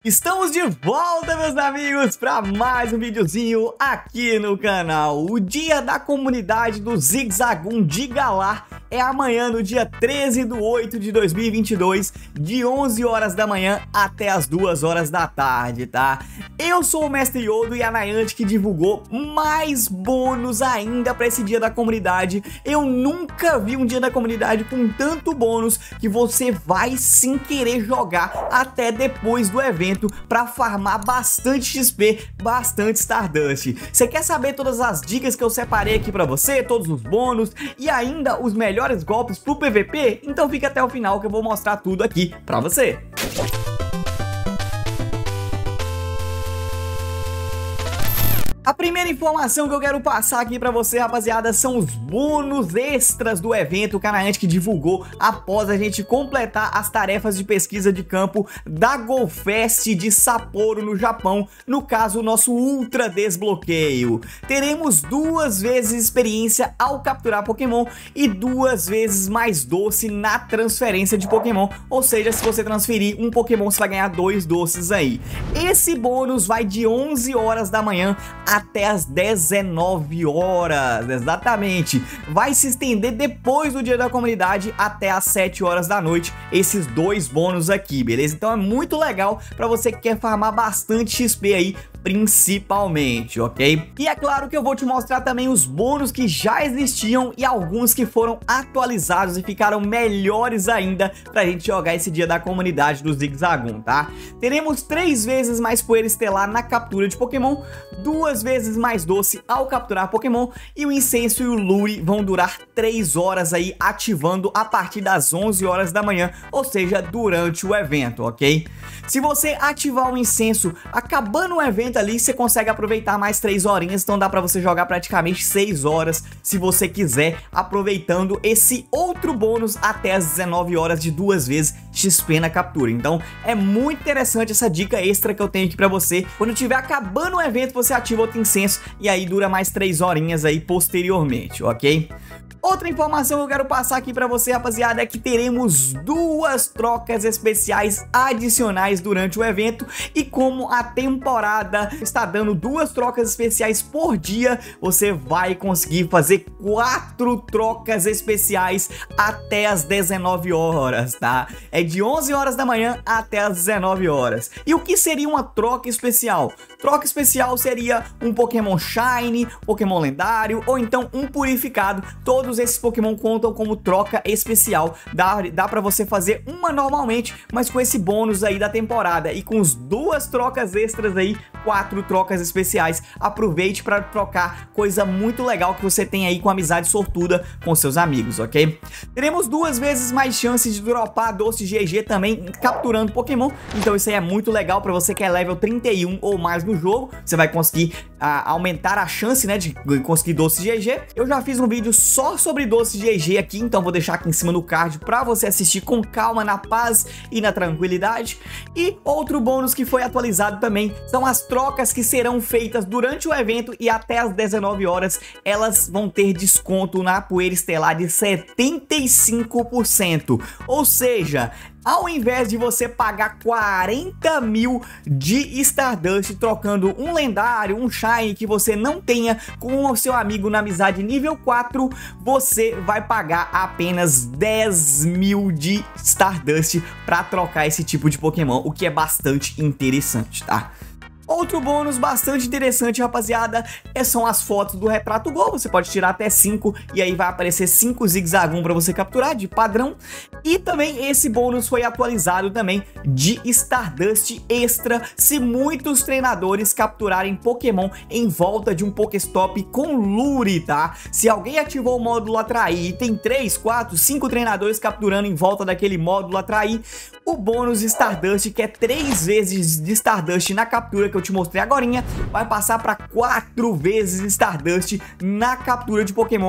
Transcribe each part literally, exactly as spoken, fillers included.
Estamos de volta, meus amigos, para mais um videozinho aqui no canal. O dia da comunidade do Zigzagoon de Galar é amanhã, no dia treze de oito de dois mil e vinte e dois, de onze horas da manhã até as duas horas da tarde, tá? Eu sou o Mestre Yodo e a Niantic que divulgou mais bônus ainda para esse dia da comunidade. Eu nunca vi um dia da comunidade com tanto bônus que você vai sem querer jogar até depois do evento para farmar bastante X P, bastante Stardust. Você quer saber todas as dicas que eu separei aqui para você, todos os bônus e ainda os melhores golpes pro P V P? Então fica até o final que eu vou mostrar tudo aqui para você. A primeira informação que eu quero passar aqui pra você, rapaziada, são os bônus extras do evento que a Niantic divulgou após a gente completar as tarefas de pesquisa de campo da GoFest de Sapporo, no Japão, no caso, o nosso Ultra Desbloqueio. Teremos duas vezes experiência ao capturar Pokémon e duas vezes mais doce na transferência de Pokémon, ou seja, se você transferir um Pokémon, você vai ganhar dois doces aí. Esse bônus vai de onze horas da manhã até as dezenove horas, exatamente. Vai se estender depois do dia da comunidade até as sete horas da noite, esses dois bônus aqui, beleza? Então é muito legal para você que quer farmar bastante X P aí, principalmente, ok? E é claro que eu vou te mostrar também os bônus que já existiam e alguns que foram atualizados e ficaram melhores ainda pra gente jogar esse dia da comunidade do Zigzagoon, tá? Teremos três vezes mais poeira estelar na captura de Pokémon, duas vezes mais doce ao capturar Pokémon e o incenso e o lure vão durar três horas aí, ativando a partir das onze horas da manhã, ou seja, durante o evento, ok? Se você ativar o incenso acabando o evento ali, você consegue aproveitar mais três horinhas, então dá pra você jogar praticamente seis horas, se você quiser, aproveitando esse outro bônus até as dezenove horas de duas vezes X P na captura. Então é muito interessante essa dica extra que eu tenho aqui pra você. Quando estiver acabando o evento, você ativa outro incenso e aí dura mais três horinhas aí posteriormente, ok? Outra informação que eu quero passar aqui pra você, rapaziada, é que teremos duas trocas especiais adicionais durante o evento. E como a temporada está dando duas trocas especiais por dia, você vai conseguir fazer quatro trocas especiais até as dezenove horas, tá? É de onze horas da manhã até as dezenove horas. E o que seria uma troca especial? Troca especial seria um Pokémon Shiny, Pokémon lendário ou então um purificado. Todos esses Pokémon contam como troca especial. Dá, dá pra você fazer uma normalmente, mas com esse bônus aí da temporada e com as duas trocas extras aí, quatro trocas especiais. Aproveite para trocar coisa muito legal que você tem aí com amizade sortuda com seus amigos, ok? Teremos duas vezes mais chances de dropar doce G G também capturando Pokémon. Então isso aí é muito legal para você que é level trinta e um ou mais no jogo. Você vai conseguir a, aumentar a chance, né, de conseguir doce G G. Eu já fiz um vídeo só sobre doce G G aqui, então vou deixar aqui em cima no card para você assistir com calma, na paz e na tranquilidade. E outro bônus que foi atualizado também são as trocas que serão feitas durante o evento e até as dezenove horas elas vão ter desconto na poeira estelar de setenta e cinco por cento. Ou seja, ao invés de você pagar quarenta mil de Stardust trocando um lendário, um Shiny que você não tenha com o seu amigo na amizade nível quatro, você vai pagar apenas dez mil de Stardust para trocar esse tipo de Pokémon, o que é bastante interessante, tá? Outro bônus bastante interessante, rapaziada, são as fotos do Retrato Gol. Você pode tirar até cinco e aí vai aparecer cinco Zigzagoon para você capturar de padrão. E também esse bônus foi atualizado também de Stardust extra se muitos treinadores capturarem Pokémon em volta de um Pokéstop com lure, tá? Se alguém ativou o módulo atrair e tem três, quatro, cinco treinadores capturando em volta daquele módulo atrair, o bônus Stardust, que é três vezes de Stardust na captura que eu te mostrei agorinha, vai passar para quatro vezes Stardust na captura de Pokémon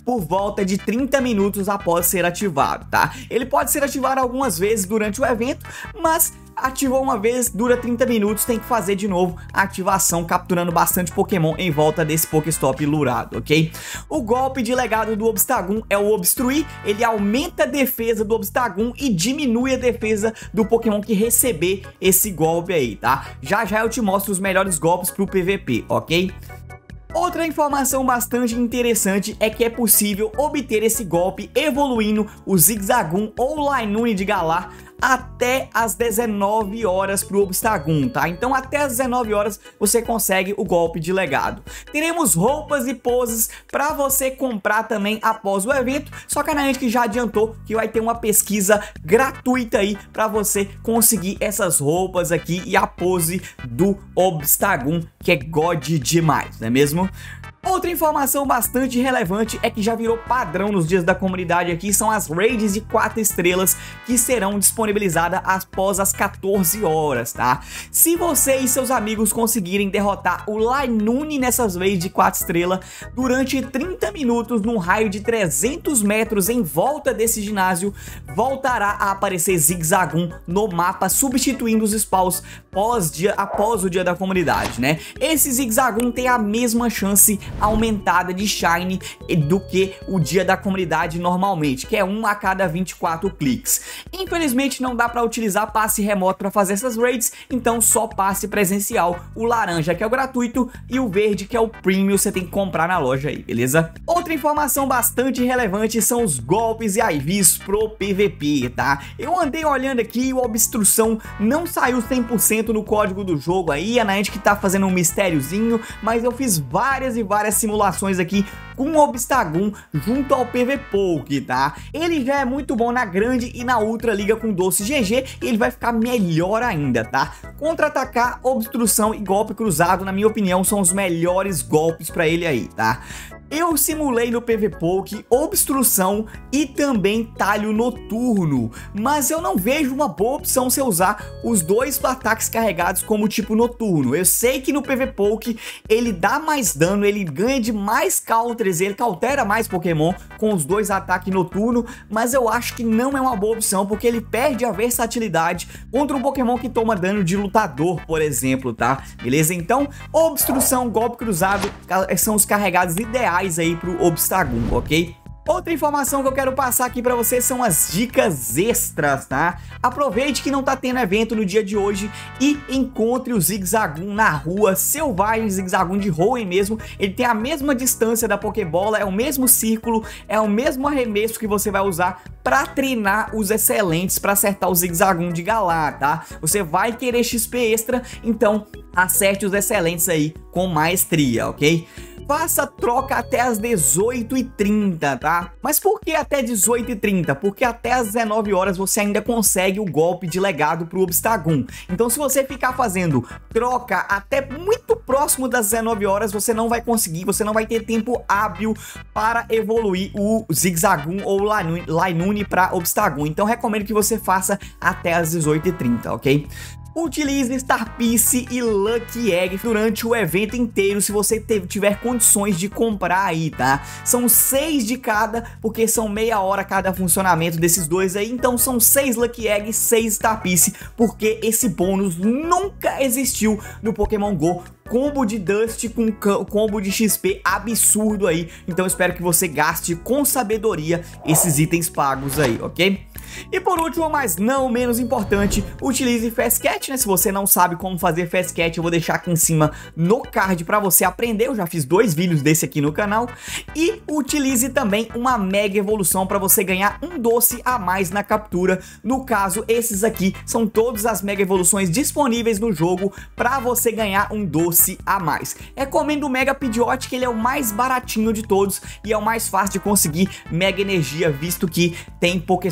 por volta de trinta minutos após ser ativado, tá? Ele pode ser ativado algumas vezes durante o evento, mas ativou uma vez, dura trinta minutos, tem que fazer de novo a ativação, capturando bastante Pokémon em volta desse Pokéstop lurado, ok? O golpe de legado do Obstagoon é o Obstruir, ele aumenta a defesa do Obstagoon e diminui a defesa do Pokémon que receber esse golpe aí, tá? Já já eu te mostro os melhores golpes pro P V P, ok? Outra informação bastante interessante é que é possível obter esse golpe evoluindo o Zigzagoon ou Linoone de Galar até as dezenove horas pro Obstagoon, tá? Então até as dezenove horas você consegue o golpe de legado. Teremos roupas e poses para você comprar também após o evento, só que a Niantic já adiantou que vai ter uma pesquisa gratuita aí para você conseguir essas roupas aqui e a pose do Obstagoon, que é God demais, não é mesmo? Outra informação bastante relevante é que já virou padrão nos dias da comunidade aqui, são as raids de quatro estrelas que serão disponibilizadas após as quatorze horas, tá? Se você e seus amigos conseguirem derrotar o Linoone nessas raids de quatro estrelas durante trinta minutos num raio de trezentos metros em volta desse ginásio, voltará a aparecer Zigzagoon no mapa, substituindo os spawns pós dia, após o dia da comunidade, né? Esse Zigzagoon tem a mesma chance aumentada de Shine do que o dia da comunidade normalmente, que é um a cada vinte e quatro cliques. Infelizmente não dá para utilizar passe remoto para fazer essas raids, então só passe presencial, o laranja que é o gratuito e o verde que é o premium, você tem que comprar na loja aí, beleza? Outra informação bastante relevante são os golpes e I Vs pro P V P, tá? Eu andei olhando aqui, o Obstrução não saiu cem por cento no código do jogo aí, a Niantic tá fazendo um mistériozinho, mas eu fiz várias e várias várias simulações aqui com o Obstagoon junto ao P V Poke, tá? Ele já é muito bom na grande e na ultra liga com doce G G e ele vai ficar melhor ainda, tá? Contra-atacar, obstrução e golpe cruzado, na minha opinião, são os melhores golpes pra ele aí, tá? Eu simulei no P V Poke obstrução e também talho noturno, mas eu não vejo uma boa opção se eu usar os dois ataques carregados como tipo noturno. Eu sei que no P V Poke ele dá mais dano, ele ganha de mais counters, ele cautera mais Pokémon com os dois ataques noturno, mas eu acho que não é uma boa opção porque ele perde a versatilidade contra um Pokémon que toma dano de lutador, por exemplo, tá? Beleza? Então, obstrução, golpe cruzado são os carregados ideais aí pro Obstagoon, ok? Outra informação que eu quero passar aqui pra vocês são as dicas extras, tá? Aproveite que não tá tendo evento no dia de hoje e encontre o Zigzagoon na rua selvagem, Zigzagoon de Hoenn mesmo. Ele tem a mesma distância da Pokébola, é o mesmo círculo, é o mesmo arremesso que você vai usar pra treinar os excelentes, pra acertar o Zigzagoon de Galar, tá? Você vai querer X P extra, então acerte os excelentes aí com maestria, ok? Faça troca até as dezoito e trinta, tá? Mas por que até dezoito e trinta? Porque até as dezenove horas você ainda consegue o golpe de legado pro Obstagoon. Então se você ficar fazendo troca até muito próximo das dezenove horas, você não vai conseguir, você não vai ter tempo hábil para evoluir o Zigzagoon ou o Linoone para Obstagoon. Então recomendo que você faça até as dezoito e trinta, ok? Utilize Star Piece e Lucky Egg durante o evento inteiro, se você tiver condições de comprar aí, tá? São seis de cada, porque são meia hora cada funcionamento desses dois aí, então são seis Lucky Egg e seis Star Piece, porque esse bônus nunca existiu no Pokémon Go. Combo de Dust com combo de X P absurdo aí, então espero que você gaste com sabedoria esses itens pagos aí, ok? E por último, mas não menos importante, utilize Fast Cat, né? Se você não sabe como fazer Fast Cat, eu vou deixar aqui em cima no card para você aprender. Eu já fiz dois vídeos desse aqui no canal. E utilize também uma Mega Evolução para você ganhar um doce a mais na captura. No caso, esses aqui são todas as Mega Evoluções disponíveis no jogo para você ganhar um doce a mais. Recomendo o Mega Pidgeot, que ele é o mais baratinho de todos e é o mais fácil de conseguir Mega Energia, visto que tem Pokéstop aí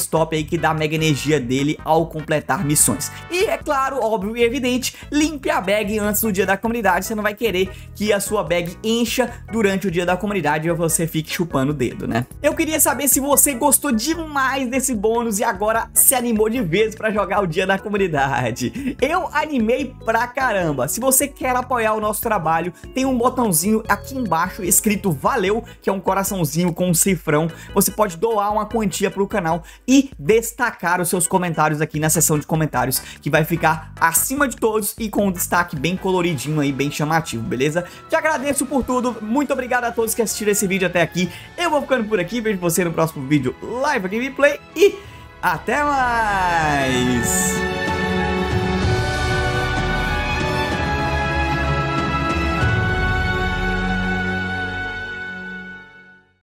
que dar mega energia dele ao completar missões. E é claro, óbvio e evidente, limpe a bag antes do dia da comunidade. Você não vai querer que a sua bag encha durante o dia da comunidade e você fique chupando o dedo, né? Eu queria saber se você gostou demais desse bônus e agora se animou de vez pra jogar o dia da comunidade. Eu animei pra caramba. Se você quer apoiar o nosso trabalho, tem um botãozinho aqui embaixo escrito valeu, que é um coraçãozinho com um cifrão. Você pode doar uma quantia pro canal e destacar os seus comentários aqui na seção de comentários, que vai ficar acima de todos e com um destaque bem coloridinho aí, bem chamativo, beleza? Te agradeço por tudo, muito obrigado a todos que assistiram esse vídeo até aqui. Eu vou ficando por aqui, vejo você no próximo vídeo Live Gameplay e até mais!